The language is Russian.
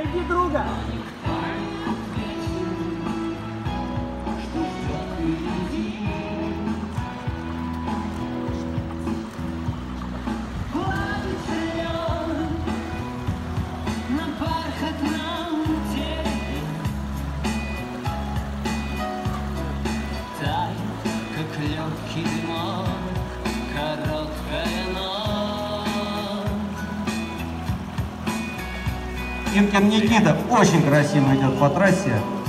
найди друга. Легкий дымок, короткая ночь. Ивкин Никита очень красиво идет по трассе.